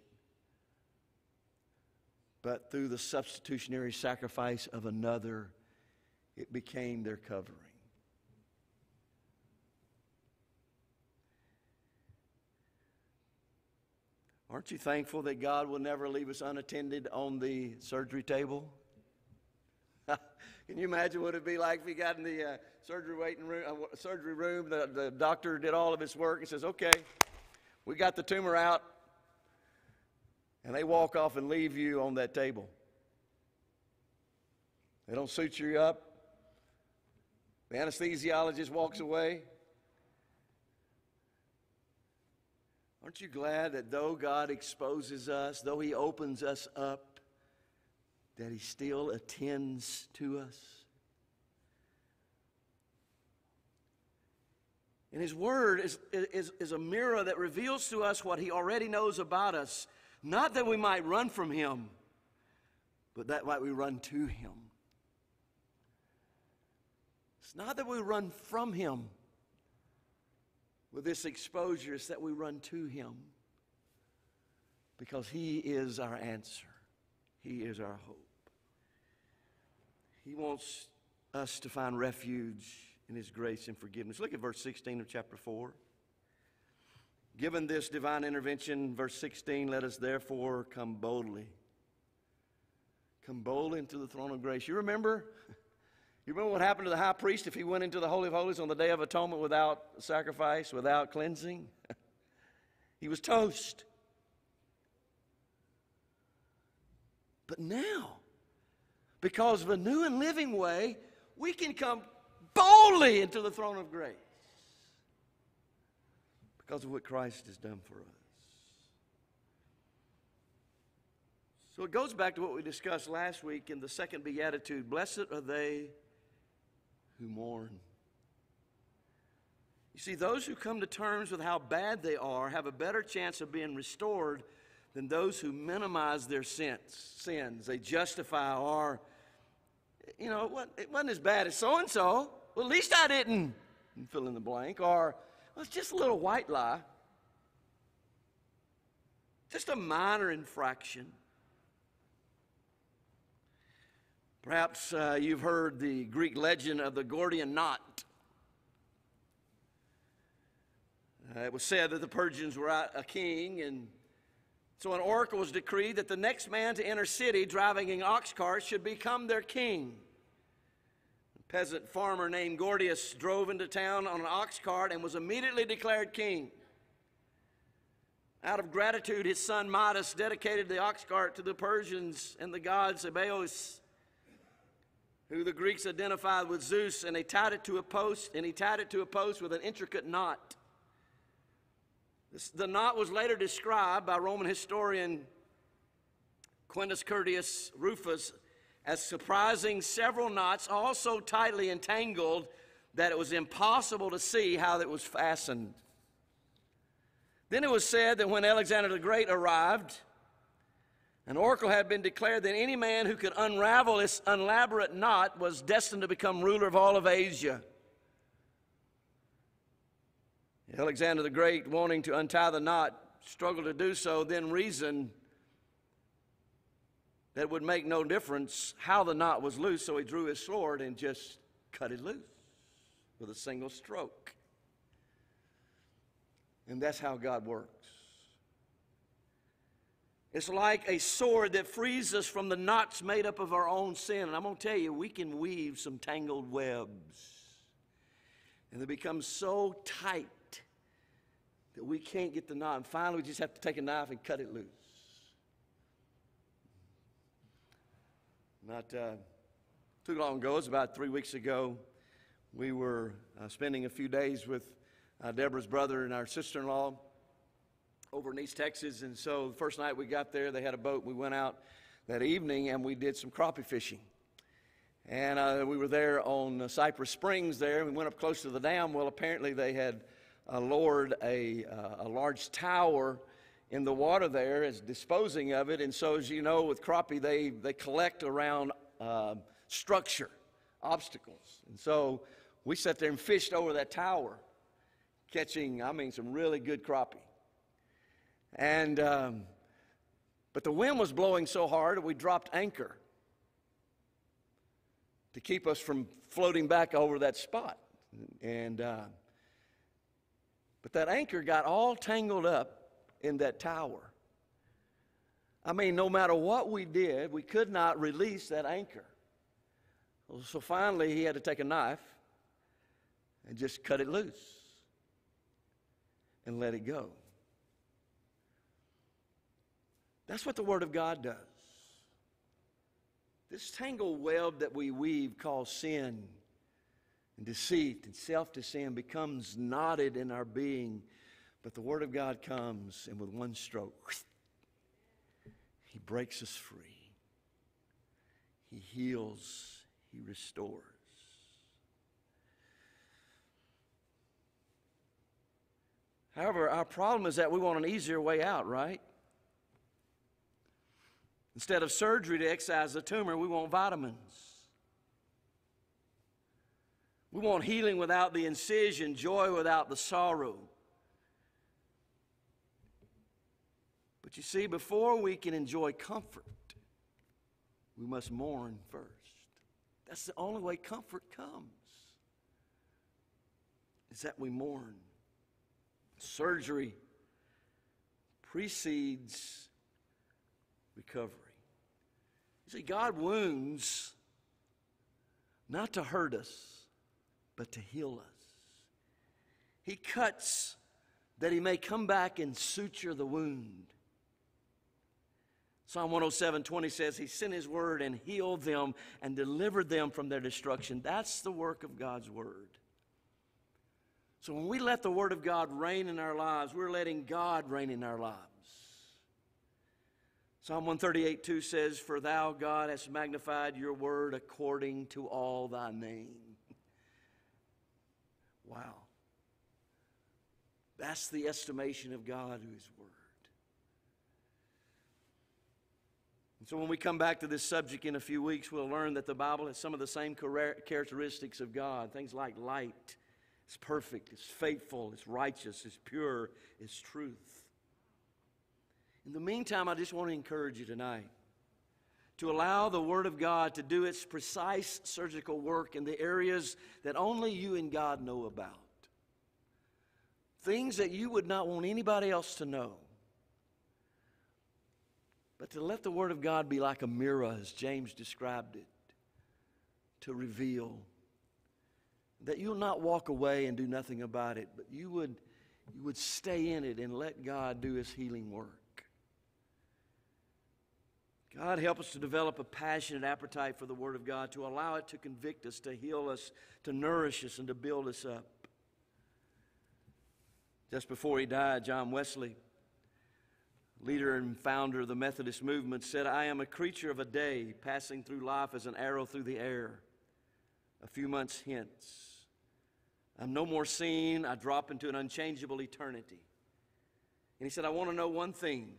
Speaker 3: but through the substitutionary sacrifice of another, it became their covering. Aren't you thankful that God will never leave us unattended on the surgery table? Can you imagine what it'd be like if we got in the uh, surgery waiting room, uh, surgery room, the, the doctor did all of his work and says, okay, we got the tumor out, and they walk off and leave you on that table. They don't suture you up. The anesthesiologist walks away. Aren't you glad that though God exposes us, though he opens us up, that he still attends to us? And his word is, is, is a mirror that reveals to us what he already knows about us. Not that we might run from him, but that might we run to him. It's not that we run from him with this exposure, it's that we run to him. Because he is our answer. He is our hope. He wants us to find refuge in his grace and forgiveness. Look at verse sixteen of chapter four. Given this divine intervention, verse sixteen, let us therefore come boldly. Come boldly into the throne of grace. You remember? You remember what happened to the high priest if he went into the Holy of Holies on the Day of Atonement without sacrifice, without cleansing? He was toast. But now, because of a new and living way, we can come boldly into the throne of grace. Because of what Christ has done for us. So it goes back to what we discussed last week in the second beatitude. Blessed are they who mourn. You see, those who come to terms with how bad they are have a better chance of being restored than those who minimize their sins. sins. They justify, or, you know, it wasn't, it wasn't as bad as so-and-so. Well, at least I didn't. And fill in the blank. Or, well, it's just a little white lie. Just a minor infraction. Perhaps uh, you've heard the Greek legend of the Gordian knot. Uh, it was said that the Persians were out a king, and so an oracle was decreed that the next man to enter city driving an ox cart should become their king. A peasant farmer named Gordius drove into town on an ox cart and was immediately declared king. Out of gratitude, his son Midas dedicated the ox cart to the Persians and the god Sabaoth, who the Greeks identified with Zeus, and they tied it to a post, and he tied it to a post with an intricate knot. This, the knot was later described by Roman historian Quintus Curtius Rufus as surprising several knots, all so tightly entangled that it was impossible to see how it was fastened. Then it was said that when Alexander the Great arrived, an oracle had been declared that any man who could unravel this elaborate knot was destined to become ruler of all of Asia. Alexander the Great, wanting to untie the knot, struggled to do so, then reasoned that it would make no difference how the knot was loose, so he drew his sword and just cut it loose with a single stroke. And that's how God works. It's like a sword that frees us from the knots made up of our own sin. And I'm going to tell you, we can weave some tangled webs. And they become so tight that we can't get the knot. And finally, we just have to take a knife and cut it loose. Not uh, too long ago, it was about three weeks ago, we were uh, spending a few days with uh, Deborah's brother and our sister-in-law over in East Texas. And so the first night we got there, they had a boat. We went out that evening and we did some crappie fishing. And uh, we were there on uh, Cypress Springs there. We went up close to the dam. Well, apparently they had uh, lowered a, uh, a large tower in the water there as disposing of it. And so, as you know, with crappie, they, they collect around uh, structure, obstacles. And so we sat there and fished over that tower, catching, I mean, some really good crappie. And, um, but the wind was blowing so hard that we dropped anchor to keep us from floating back over that spot. And, uh, but that anchor got all tangled up in that tower. I mean, no matter what we did, we could not release that anchor. So finally, he had to take a knife and just cut it loose and let it go. That's what the Word of God does. This tangled web that we weave called sin and deceit and self-deceit becomes knotted in our being. But the Word of God comes and with one stroke, He breaks us free. He heals. He restores. However, our problem is that we want an easier way out, right? Instead of surgery to excise the tumor, we want vitamins. We want healing without the incision, joy without the sorrow. But you see, before we can enjoy comfort, we must mourn first. That's the only way comfort comes, is that we mourn. Surgery precedes recovery. You see, God wounds not to hurt us, but to heal us. He cuts that He may come back and suture the wound. Psalm one oh seven twenty says He sent His word and healed them and delivered them from their destruction. That's the work of God's word. So when we let the Word of God reign in our lives, we're letting God reign in our lives. Psalm one thirty-eight two says, "For thou, God, hast magnified your word according to all thy name." Wow. That's the estimation of God who is word. And so when we come back to this subject in a few weeks, we'll learn that the Bible has some of the same characteristics of God. Things like light. It's perfect, it's faithful, it's righteous, it's pure, it's truth. In the meantime, I just want to encourage you tonight to allow the Word of God to do its precise surgical work in the areas that only you and God know about. Things that you would not want anybody else to know. But to let the Word of God be like a mirror, as James described it, to reveal that you'll not walk away and do nothing about it, but you would, you would stay in it and let God do His healing work. God, help us to develop a passionate appetite for the Word of God, to allow it to convict us, to heal us, to nourish us, and to build us up. Just before he died, John Wesley, leader and founder of the Methodist movement, said, "I am a creature of a day, passing through life as an arrow through the air. A few months hence, I'm no more seen. I drop into an unchangeable eternity." And he said, "I want to know one thing,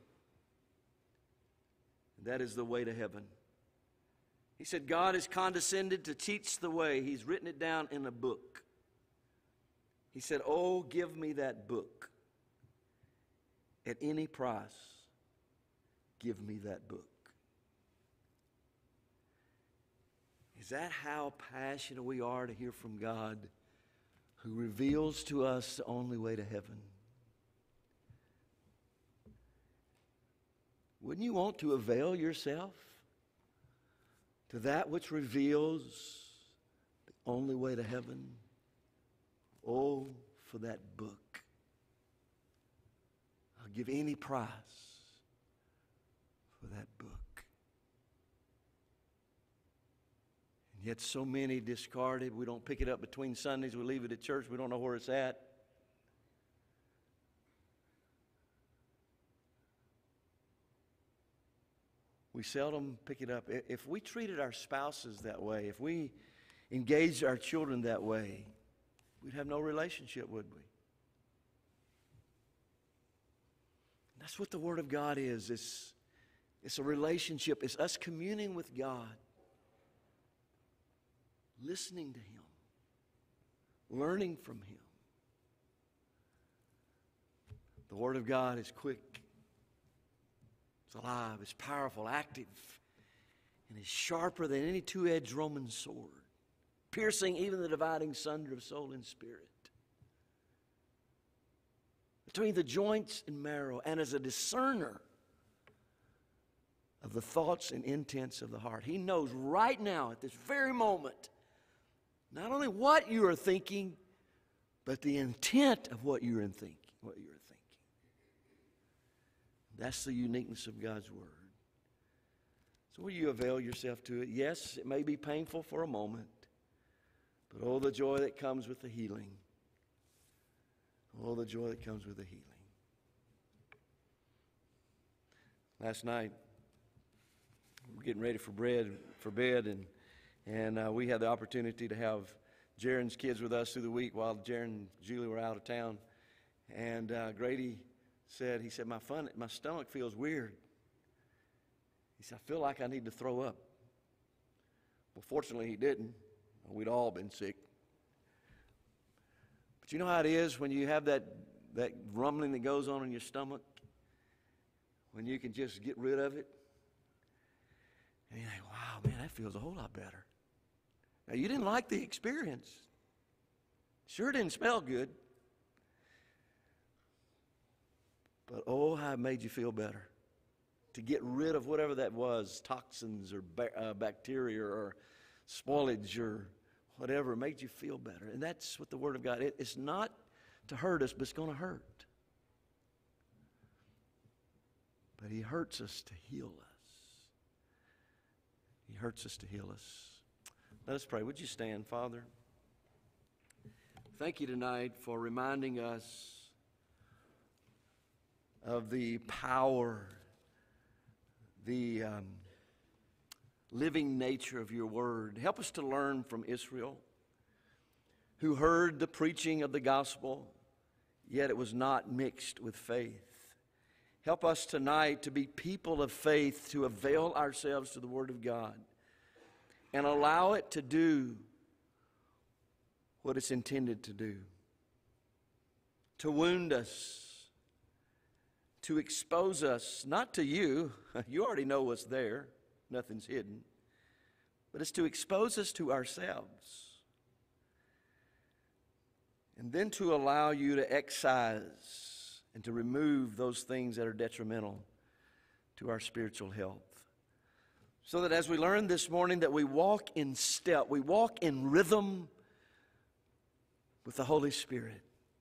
Speaker 3: and that is the way to heaven." He said, God has condescended to teach the way. He's written it down in a book. He said, "Oh, give me that book. At any price, give me that book." Is that how passionate we are to hear from God, who reveals to us the only way to heaven? Wouldn't you want to avail yourself to that which reveals the only way to heaven? Oh, for that book. I'll give any price for that book. Yet so many discard it. We don't pick it up between Sundays. We leave it at church. We don't know where it's at. we seldom pick it up. If we treated our spouses that way, if we engaged our children that way, we'd have no relationship, would we? That's what the Word of God is. It's, it's a relationship. It's us communing with God, listening to Him, learning from Him. The Word of God is quick, it's alive, it's powerful, active, and is sharper than any two-edged Roman sword, piercing even the dividing sunder of soul and spirit, between the joints and marrow, and as a discerner of the thoughts and intents of the heart. He knows right now, at this very moment, not only what you are thinking, but the intent of what you are thinking. What you are thinking. That's the uniqueness of God's Word. So will you avail yourself to it? Yes, it may be painful for a moment, but oh, the joy that comes with the healing. Oh, the joy that comes with the healing. Last night, we were getting ready for bread for bed, and and uh, we had the opportunity to have Jaron's kids with us through the week while Jaron and Julie were out of town. And uh, Grady said, he said, my fun, my stomach feels weird. He said, I feel like I need to throw up. Well, fortunately, he didn't. We'd all been sick. But you know how it is when you have that, that rumbling that goes on in your stomach? When you can just get rid of it? And you think, wow, man, that feels a whole lot better. Now, you didn't like the experience. Sure didn't smell good. But oh, how it made you feel better. To get rid of whatever that was, toxins or ba- uh, bacteria or spoilage or whatever, made you feel better. And that's what the Word of God is. It, it's not to hurt us, but it's going to hurt. But He hurts us to heal us. He hurts us to heal us. Let us pray. Would you stand, Father? Thank you tonight for reminding us of the power, the um, living nature of your word. Help us to learn from Israel, who heard the preaching of the gospel, yet it was not mixed with faith. Help us tonight to be people of faith, to avail ourselves to the Word of God and allow it to do what it's intended to do. To wound us, to expose us, not to you, you already know what's there, nothing's hidden, but it's to expose us to ourselves. And then to allow you to excise and to remove those things that are detrimental to our spiritual health. So that as we learned this morning, that we walk in step, we walk in rhythm with the Holy Spirit,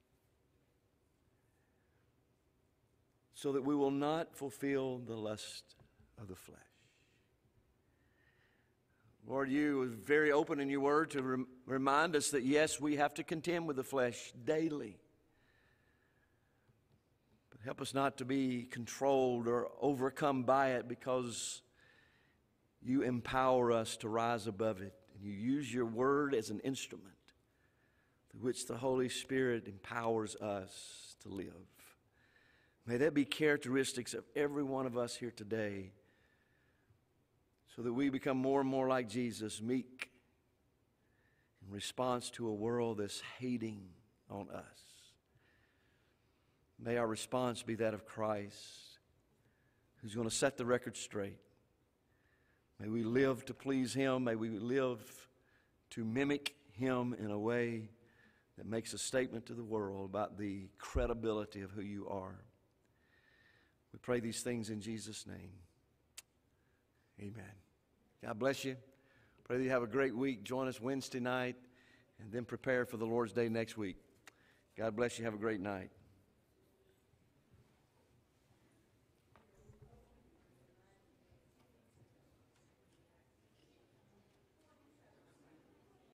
Speaker 3: so that we will not fulfill the lust of the flesh. Lord, you were very open in your word to rem- remind us that, yes, we have to contend with the flesh daily. But help us not to be controlled or overcome by it, because you empower us to rise above it. And you use your word as an instrument through which the Holy Spirit empowers us to live. May that be characteristics of every one of us here today, so that we become more and more like Jesus, meek in response to a world that's hating on us. May our response be that of Christ, who's going to set the record straight. May we live to please Him. May we live to mimic Him in a way that makes a statement to the world about the credibility of who you are. We pray these things in Jesus' name. Amen. God bless you. Pray that you have a great week. Join us Wednesday night and then prepare for the Lord's Day next week. God bless you. Have a great night.